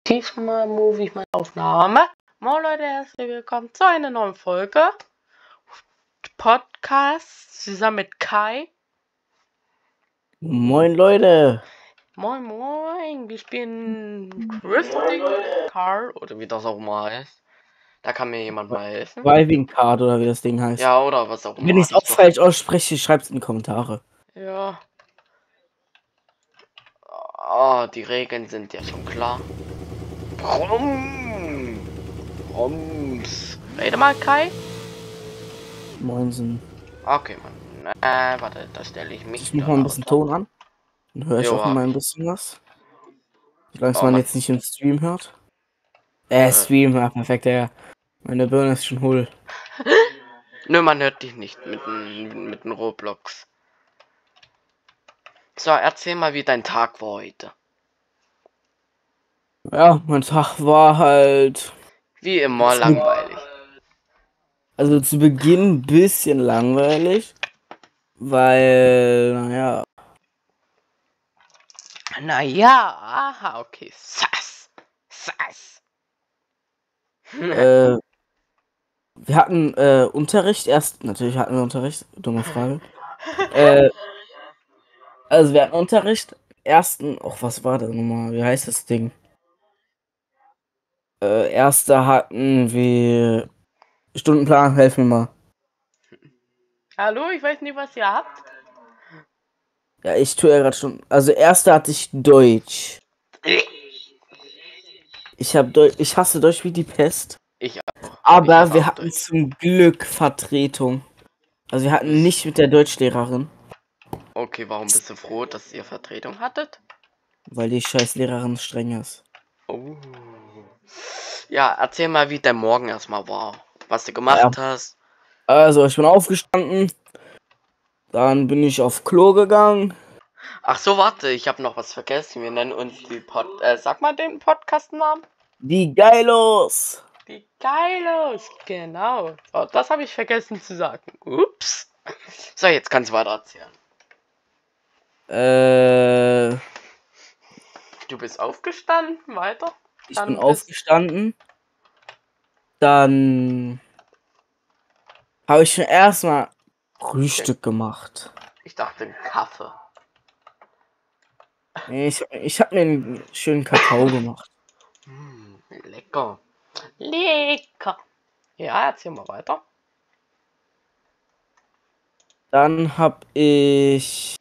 Diesmal move ich meine Aufnahme. Moin Leute, herzlich willkommen zu einer neuen Folge. Podcast zusammen mit Kai. Moin Leute. Moin moin, wir spielen Drifting Car oder wie das auch mal heißt. Da kann mir jemand mal helfen. Driving Card oder wie das Ding heißt. Ja, oder was auch immer. Wenn ich es auch falsch ausspreche, schreibt es in die Kommentare. Ja. Oh, die Regeln sind ja schon klar. Rums. Rede mal, Kai. Moinsen. Okay, Mann. Warte, da stelle ich mich. Ich mach mal ein bisschen Ton an. Dann höre ich auch mal ein bisschen was. Solange man jetzt nicht im Stream hört. Stream, ja, perfekt, ja. Meine Birne ist schon hohl. Nö, man hört dich nicht mit den Roblox. So, erzähl mal, wie dein Tag war heute. Ja, mein Tag war halt... Wie immer langweilig. Also zu Beginn ein bisschen langweilig. Weil, naja... Naja, aha, okay. Sass. Wir hatten Unterricht natürlich hatten wir Unterricht, dumme Frage. Also wir hatten Unterricht, was war das nochmal, wie heißt das Ding? Erster hatten wir Stundenplan, helf mir mal. Hallo, ich weiß nicht, was ihr habt. Ja, ich tue ja gerade Stunden. Also erster hatte ich Deutsch. Ich hasse Deutsch wie die Pest. Ich auch. Aber wir hatten zum Glück Vertretung. Also wir hatten nicht mit der Deutschlehrerin. Okay, warum bist du froh, dass ihr Vertretung hattet? Weil die scheiß Lehrerin streng ist. Oh. Ja, erzähl mal, wie dein Morgen erstmal war. Was du gemacht hast. Also, ich bin aufgestanden. Dann bin ich auf Klo gegangen. Ach so, warte, ich habe noch was vergessen. Wir nennen uns die sag mal den Podcast-Namen. Die Geilos. Die Geilos, genau. Oh, das habe ich vergessen zu sagen. Ups. So, jetzt kannst du weiter erzählen. Du bist aufgestanden, weiter? Ich bin aufgestanden. Dann habe ich schon erstmal Frühstück gemacht. Ich dachte einen Kaffee. Ich habe mir einen schönen Kakao gemacht. Lecker. Lecker. Ja, erzähl mal weiter. Dann habe ich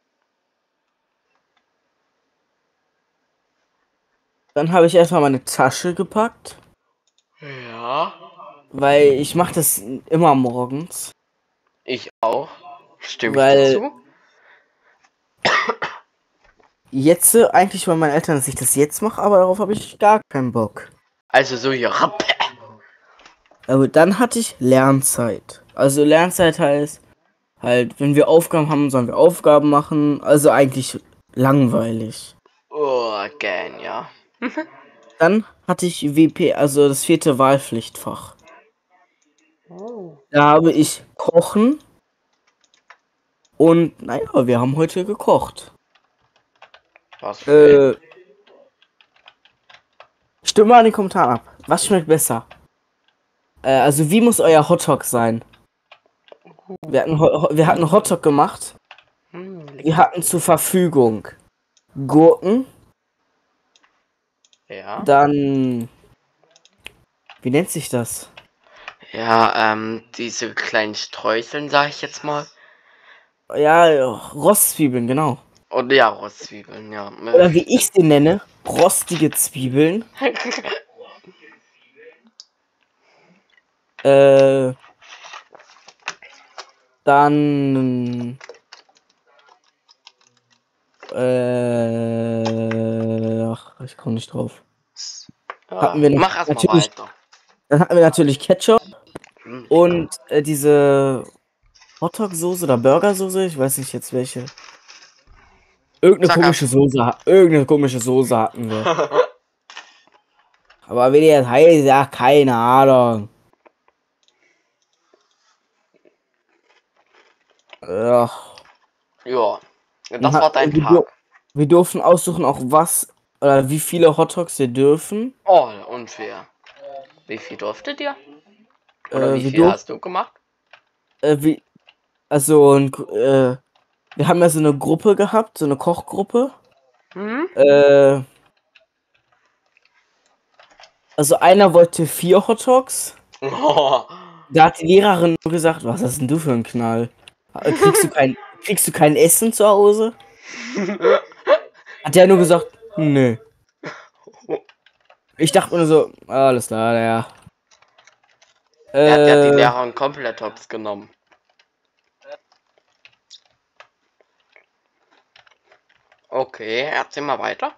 erstmal meine Tasche gepackt. Ja. Weil ich mache das immer morgens. Ich auch. Stimme ich dir zu? Jetzt eigentlich, weil meine Eltern, dass ich das jetzt mache, aber darauf habe ich gar keinen Bock. Also so hier. Aber dann hatte ich Lernzeit. Also Lernzeit heißt halt, wenn wir Aufgaben haben, sollen wir Aufgaben machen. Also eigentlich langweilig. Oh, gern, ja. Dann hatte ich WP, also das 4. Wahlpflichtfach. Oh. Da habe ich Kochen. Und naja, wir haben heute gekocht. Was für Stimmt mal in den Kommentaren ab. Was schmeckt besser? Also wie muss euer Hotdog sein? Wir hatten Hotdog gemacht. Wir hatten zur Verfügung Gurken. Ja. Dann... Wie nennt sich das? Ja, diese kleinen Streuseln, sag ich jetzt mal. Ja, Rostzwiebeln, genau. Und ja, Rostzwiebeln, ja. Oder wie ich sie nenne, rostige Zwiebeln. Dann... ach, ich komme nicht drauf. Ja, mach erstmal weiter. Dann hatten wir natürlich Ketchup und diese Hotdog-Soße oder Burger-Soße, ich weiß nicht jetzt welche. Irgendeine komische Soße hatten wir. Aber wie die jetzt heißt, ja, keine Ahnung. Ja. Ja, das war dein Tag. Wir durften aussuchen auch was, oder wie viele Hotdogs wir dürfen. Oh, unfair. Wie viel durftet ihr? Oder wie Wir viel durften, hast du gemacht? also, wir haben ja so eine Gruppe gehabt, so eine Kochgruppe. Hm? Also einer wollte 4 Hotdogs. Oh. Da hat die Lehrerin nur gesagt, was hast denn du für ein Knall? Kriegst du kein Essen zu Hause? Hat der nur gesagt, nö. Ich dachte mir nur so, alles klar, ja. Der hat ja die Lehrerin komplett hops genommen. Okay, erzähl mal weiter.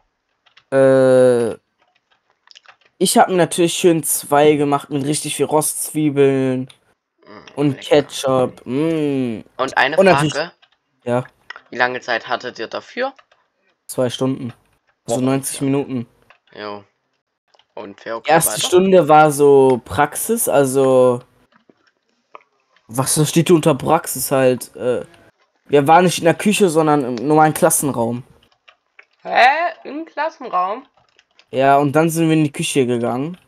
Ich habe mir natürlich schön 2 gemacht mit richtig viel Rostzwiebeln und Lecker. Ketchup. Und eine Und natürlich, Frage. ja, Wie lange Zeit hattet ihr dafür? 2 Stunden. So Boah, 90 Minuten. Jo. Unfair, okay, Erste weiter. Stunde war so Praxis, also was steht unter Praxis halt? Wir waren nicht in der Küche, sondern im normalen Klassenraum. Hä? Im Klassenraum? Ja, und dann sind wir in die Küche gegangen.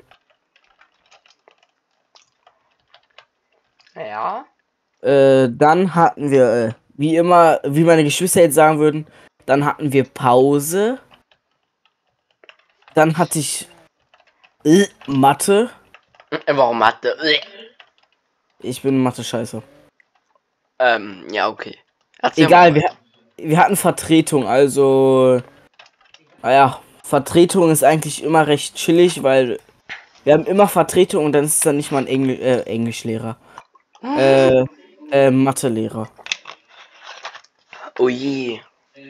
Ja. Dann hatten wir, wie immer, wie meine Geschwister jetzt sagen würden, dann hatten wir Pause. Dann hatte ich Mathe. Warum hatte? Ich bin Mathe scheiße. Ja, okay. Erzähl Egal, mal weiter. wir hatten Vertretung, also, naja, Vertretung ist eigentlich immer recht chillig, weil wir haben immer Vertretung und dann ist es dann nicht mal ein Englischlehrer. Mathelehrer. Oh je.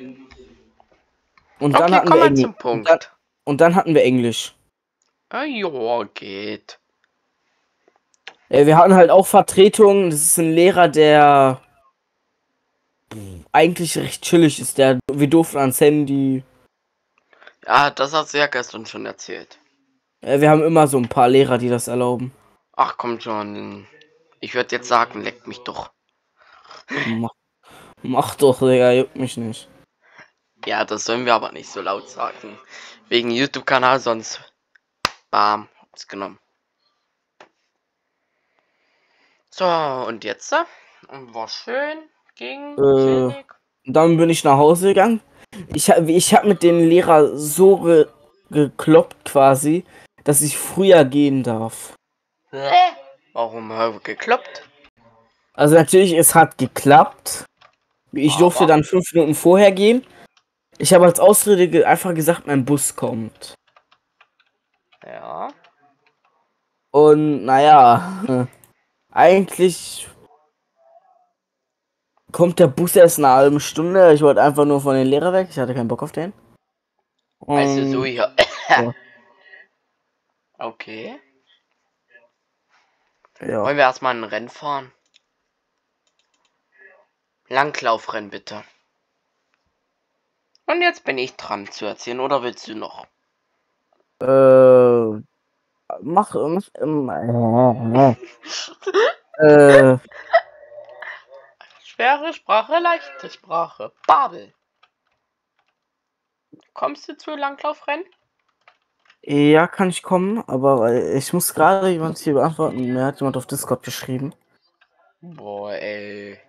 Und dann Okay, hatten komm wir mal Englisch. zum Punkt. Und dann hatten wir Englisch. Ah, jo, geht. Wir hatten halt auch Vertretung. Das ist ein Lehrer, der eigentlich recht chillig ist. Wir durften ans Handy. Ja, das hast du ja gestern schon erzählt. Wir haben immer so ein paar Lehrer, die das erlauben. Ach, komm schon. Ich würde jetzt sagen, leckt mich doch. Mach, mach doch, Digga, juckt mich nicht. Ja, das sollen wir aber nicht so laut sagen. Wegen YouTube-Kanal, sonst. Bam, hab's genommen. So, und jetzt? War schön, ging, chillig. Dann bin ich nach Hause gegangen. Ich hab mit dem Lehrer so gekloppt quasi, dass ich früher gehen darf. Hä? Warum gekloppt? Also natürlich, es hat geklappt. Ich durfte Aber. dann 5 Minuten vorher gehen. Ich habe als Ausrede einfach gesagt, mein Bus kommt. Ja. Und naja, eigentlich kommt der Bus erst in einer halben Stunde. Ich wollte einfach nur von den Lehrer weg. Ich hatte keinen Bock auf den. Also so Und hier. ja. Okay. Ja. Wollen wir erstmal ein Rennen fahren? Langlaufrennen bitte. Und jetzt bin ich dran zu erzählen, oder willst du noch? Äh, mach, äh, Schwere Sprache, leichte Sprache. Babel. Kommst du zu Langlaufrennen? ja, kann ich kommen, aber ich muss gerade jemand hier beantworten. Mir hat jemand auf Discord geschrieben. Boah, ey.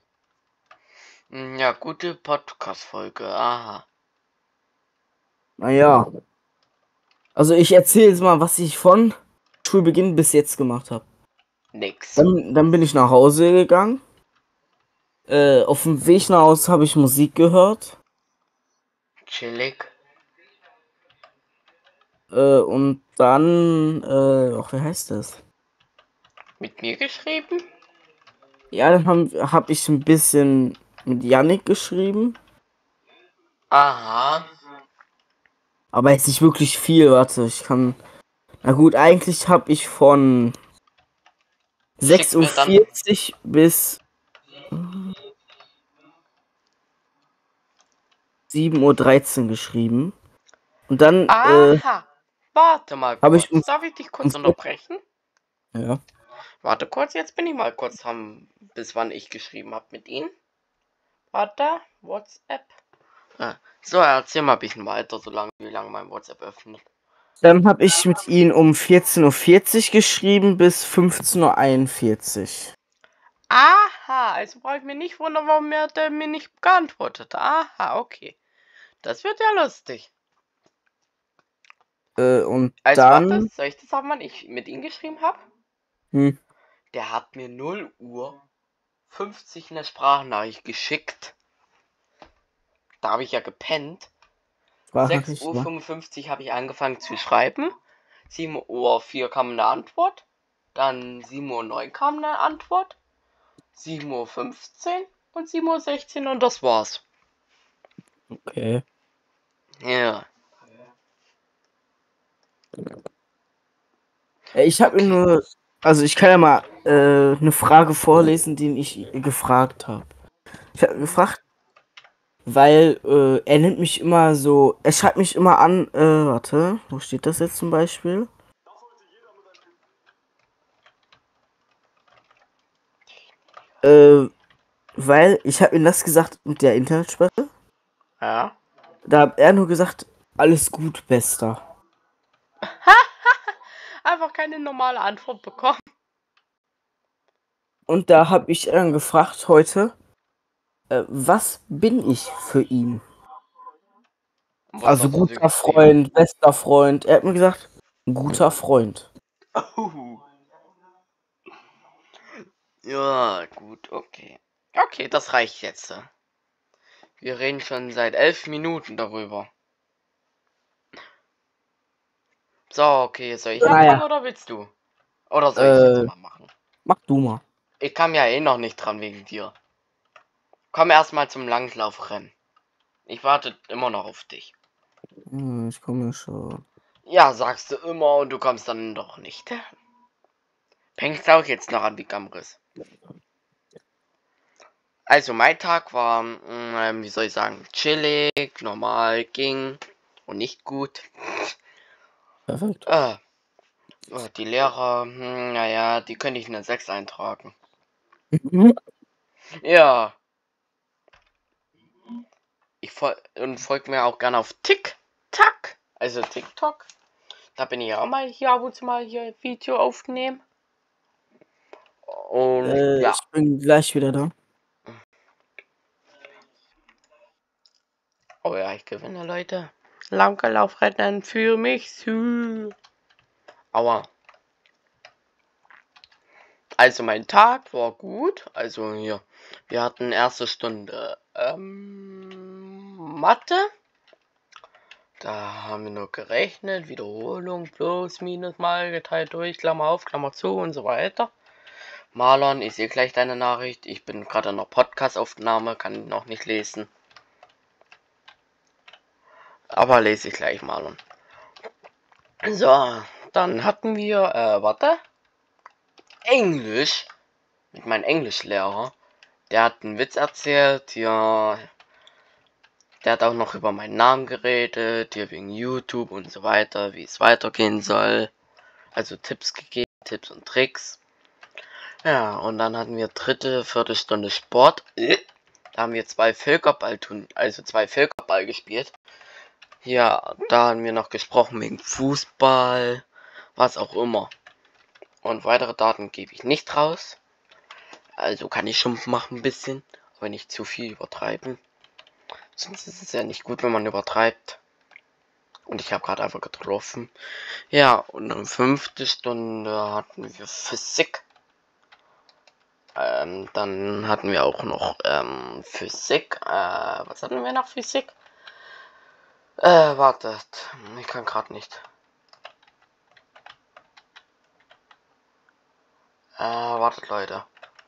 Ja, gute Podcast-Folge. Aha. Naja. Also ich erzähle jetzt mal, was ich von Schulbeginn bis jetzt gemacht habe. Nix. Dann bin ich nach Hause gegangen. Auf dem Weg nach Hause habe ich Musik gehört. Chillig. Und dann, ach, wie heißt das? Mit mir geschrieben? Ja, dann hab ich ein bisschen mit Yannick geschrieben. Aha. Aber jetzt nicht wirklich viel, warte, ich kann. Na gut, eigentlich habe ich von Schick's mir dann. 6:40 Uhr bis 7:13 Uhr geschrieben. Und dann Aha. Warte mal habe ich kurz. Darf ich dich kurz unterbrechen? ja. Warte kurz, jetzt bin ich mal kurz dran, bis wann ich geschrieben habe mit ihm. Warte, WhatsApp. So, erzähl mal ein bisschen weiter, wie lange mein WhatsApp öffnet. Dann habe ich mit ihm um 14:40 Uhr geschrieben bis 15:41 Uhr. Aha, also brauche ich mir nicht wundern, warum der mir nicht geantwortet. Aha, okay. Das wird ja lustig. Und Also warte, dann. soll ich das sagen, wann ich mit ihm geschrieben habe? Hm, Der hat mir 0:50 eine Sprachnachricht geschickt. Da habe ich ja gepennt. Sprachnachricht, ne? 6:55 Uhr habe ich angefangen zu schreiben. 7:04 Uhr kam eine Antwort. Dann 7:09 Uhr kam eine Antwort. 7:15 Uhr und 7:16 Uhr und das war's. Okay. Ja. Ich habe ihn Okay. nur. Also, ich kann ja mal eine Frage vorlesen, die ich gefragt habe. Ich habe gefragt, weil er nennt mich immer so. Er schreibt mich immer an. Warte, wo steht das jetzt zum Beispiel? Weil ich habe ihm das gesagt mit der Internetsperre. Ja. Da hat er nur gesagt, alles gut, Bester. Einfach keine normale Antwort bekommen. Und da habe ich dann gefragt heute, was bin ich für ihn? Und was Also hast du dir guter geschrieben? Freund, bester Freund. Er hat mir gesagt, guter Freund. Ja, gut, okay. Okay, das reicht jetzt. Wir reden schon seit 11 Minuten darüber. So, okay, soll ich anfangen Naja, oder willst du? Oder soll ich jetzt mal machen? mach du mal. Ich kam ja eh noch nicht dran wegen dir. Komm erstmal zum Langlaufrennen. Ich warte immer noch auf dich. Ich komme schon. Ja, sagst du immer und du kommst dann doch nicht. Fängst auch jetzt noch an wie Gamris. Also mein Tag war, wie soll ich sagen, chillig, normal, ging und nicht gut. Perfekt. Die Lehrer, naja, die könnte ich in eine 6 eintragen. Ja, folgt mir auch gerne auf TikTok, also TikTok. Da bin ich auch mal hier ab und zu mal hier Video aufnehmen. Und ja. Ich bin gleich wieder da. Oh ja, ich gewinne, Leute. Langlaufrennen für mich. Aua. Also mein Tag war gut. Also hier, wir hatten erste Stunde Mathe. Da haben wir nur gerechnet, Wiederholung, plus, minus, mal, geteilt durch, Klammer auf, Klammer zu und so weiter. Marlon, ich sehe gleich deine Nachricht. Ich bin gerade in einer Podcast-Aufnahme, kann noch nicht lesen. Aber lese ich gleich, Marlon. So, dann hatten wir, warte. Englisch. Mit meinem Englischlehrer. Der hat einen Witz erzählt, ja. Der hat auch noch über meinen Namen geredet, hier wegen YouTube und so weiter, wie es weitergehen soll. Also Tipps gegeben, Tipps und Tricks. Ja, und dann hatten wir dritte Viertelstunde Sport. Da haben wir zwei Völkerball gespielt. Ja, da haben wir noch gesprochen wegen Fußball, was auch immer. Und weitere Daten gebe ich nicht raus. Also kann ich schon machen ein bisschen, aber nicht zu viel übertreiben. Sonst ist es ja nicht gut, wenn man übertreibt. Und ich habe gerade einfach getroffen. Ja, und in 5. Stunde hatten wir Physik. Dann hatten wir auch noch Physik. Was hatten wir noch Physik? Wartet. Ich kann gerade nicht. Wartet, Leute.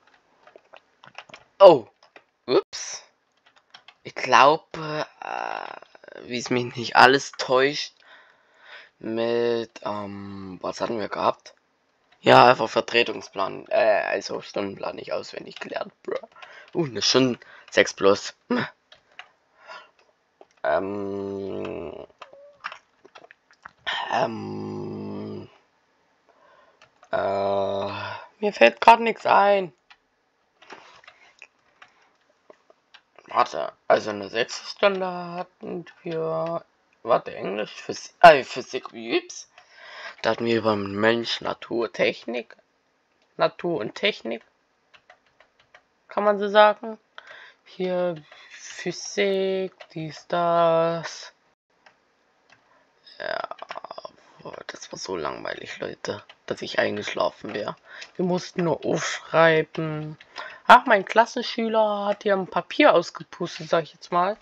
Oh. Ups. Ich glaube, wie es mich nicht alles täuscht, mit, was hatten wir gehabt? Ja, einfach Vertretungsplan, also Stundenplan nicht auswendig gelernt, bro. Eine Stunde 6 plus. Ähm, ähm, mir fällt gerade nichts ein. Warte, also eine 6. Stunde hatten wir, warte, Englisch, Physik, Übs. Da hatten wir über Mensch, Natur, Technik. Natur und Technik, kann man so sagen. Hier Physik, dies, das. Ja, das war so langweilig, Leute, dass ich eingeschlafen wäre. Wir mussten nur aufschreiben. Ach, mein Klassenschüler hat hier ein Papier ausgepustet, sag ich jetzt mal.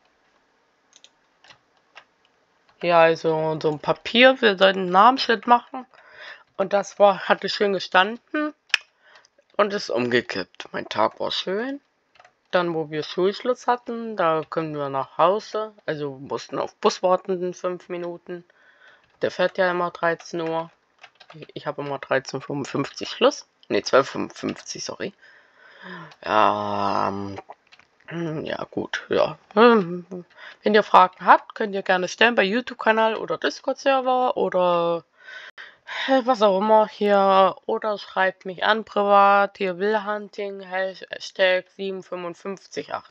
Ja, also so ein Papier, wir sollten ein Namensschild machen. Und das hatte schön gestanden und ist umgekippt. Mein Tag war schön. Dann, wo wir Schulschluss hatten, da können wir nach Hause. Also mussten auf Bus warten in 5 Minuten. Der fährt ja immer 13 Uhr. Ich habe immer 13:55 Uhr Schluss. Ne, 12:55 Uhr, sorry. Ja, ja gut, ja. Wenn ihr Fragen habt, könnt ihr gerne stellen bei YouTube-Kanal oder Discord-Server oder was auch immer hier. Oder schreibt mich an privat, hier Willhunting, Hashtag 7558.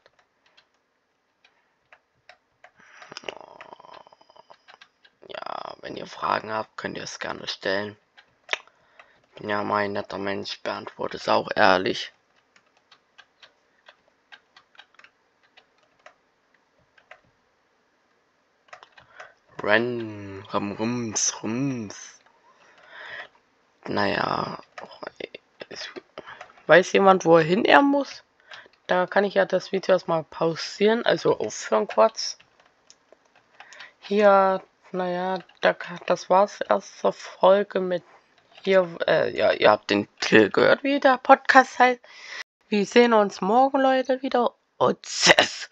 Ja, wenn ihr Fragen habt, könnt ihr es gerne stellen. Bin ja mal ein netter Mensch, beantworte es auch ehrlich. Rums. Naja, weiß jemand, wohin er muss? Da kann ich ja das Video erstmal pausieren, also aufhören kurz. Hier, naja, das war's, erste Folge mit hier, ja, ihr habt den Titel gehört, wie der Podcast heißt. Wir sehen uns morgen, Leute, wieder. Und Cess.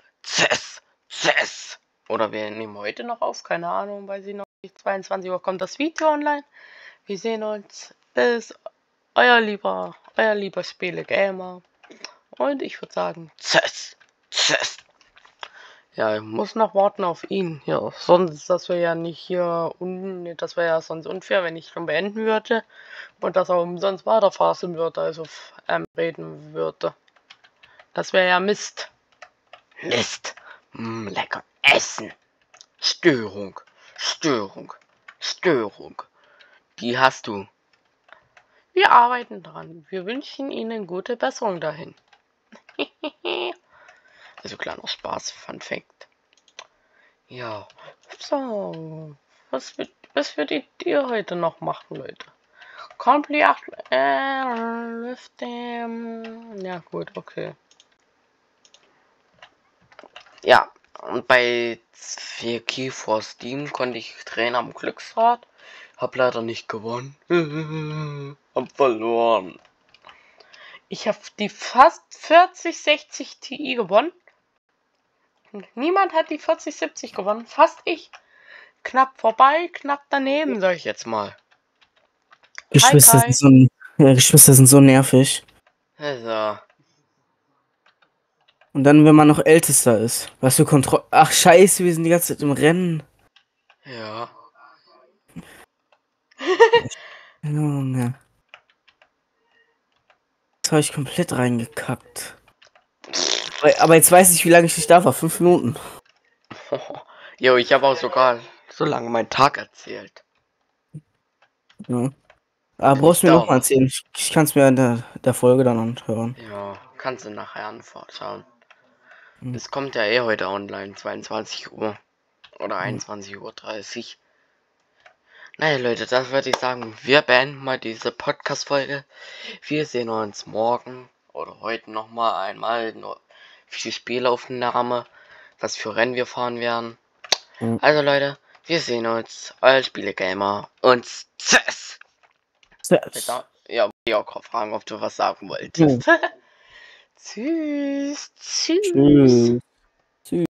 Oder wir nehmen heute noch auf, keine Ahnung, weiß ich noch nicht. 22 Uhr kommt das Video online. Wir sehen uns. Bis euer lieber Spiele Gamer. Und ich würde sagen, Cess. Ja, ich muss noch warten auf ihn. Ja, sonst, das wäre ja nicht hier das wäre ja sonst unfair, wenn ich schon beenden würde und das auch umsonst weiterfassen würde, also reden würde. Das wäre ja Mist. Lecker essen. Störung. Die hast du. Wir arbeiten dran. Wir wünschen Ihnen gute Besserung dahin. Also kleiner Spaß, Fun Fact. Ja, so. Was würdet ihr heute noch machen, Leute? Complete with them. Ja, gut, okay. Ja, und bei 4 Key for Steam konnte ich drehen am Glücksrad. Hab leider nicht gewonnen. Hab verloren. Ich habe die fast 4060 Ti gewonnen. Niemand hat die 4070 gewonnen. Fast ich. Knapp vorbei, knapp daneben, sag ich jetzt mal. Geschwister sind so nervig. Also. Und dann, wenn man noch Ältester ist. Was für Kontrolle. Ach, scheiße, wir sind die ganze Zeit im Rennen. Ja. Junge. Jetzt habe ich komplett reingekackt. Aber jetzt weiß ich, wie lange ich nicht da war. 5 Minuten. Jo, ich habe auch sogar so lange meinen Tag erzählt. Ja. Aber brauchst du mir nochmal erzählen. Ich kann es mir in der Folge dann anhören. Ja, kannst du nachher anschauen. Es kommt ja eh heute online, 22 Uhr. Oder 21:30 Uhr. Naja, Leute, das würde ich sagen. Wir beenden mal diese Podcast-Folge. Wir sehen uns morgen oder heute nochmal einmal für die Spielaufnahme, was für Rennen wir fahren werden. Also, Leute, wir sehen uns. Euer Spielegamer und Cess! Ja, ich auch fragen, ob du was sagen wolltest. Tschüss. Tschüss.